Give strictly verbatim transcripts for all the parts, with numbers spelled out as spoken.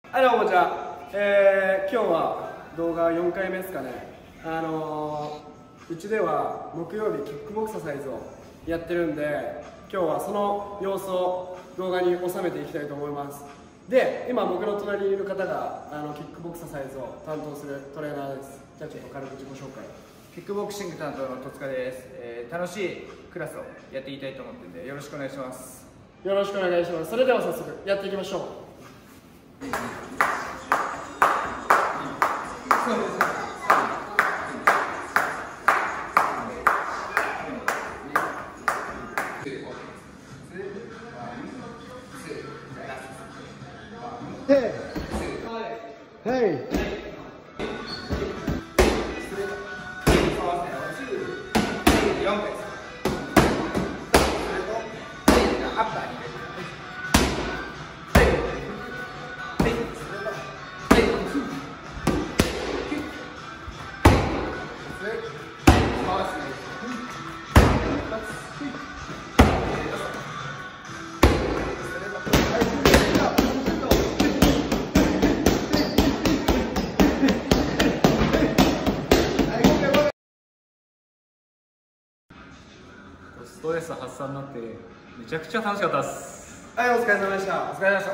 はい、どうもこんにちは。えー、今日は動画よんかいめですかね。あのー、うちでは木曜日キックボクササイズをやってるんで、今日はその様子を動画に収めていきたいと思います。で、今僕の隣にいる方があのキックボクササイズを担当するトレーナーです。じゃあちょっと軽く自己紹介。 キックボクシング担当の戸塚です、えー、楽しいクラスをやっていきたいと思ってるんでよろしくお願いします。 よろしくお願いします。それでは早速やっていきましょう。Hey! Hey! ストレス発散になってめちゃくちゃ楽しかったです。 はい、お疲れ様でした。 お疲れ様でした。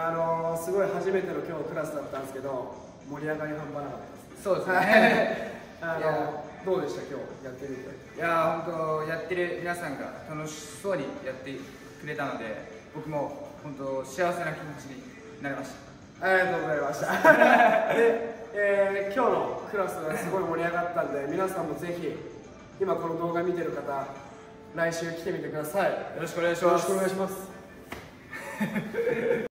あのー、すごい初めての今日クラスだったんですけど、盛り上がり半端なかったです。 そうですねあのー、どうでした今日やってみて。 いやー本当やってる皆さんが楽しそうにやってくれたので僕も本当幸せな気持ちになりました。 ありがとうございましたで、えー、今日のクラスはすごい盛り上がったんで、皆さんもぜひ今この動画見てる方、来週来てみてください。よよろしくお願いします。 よろしくお願いします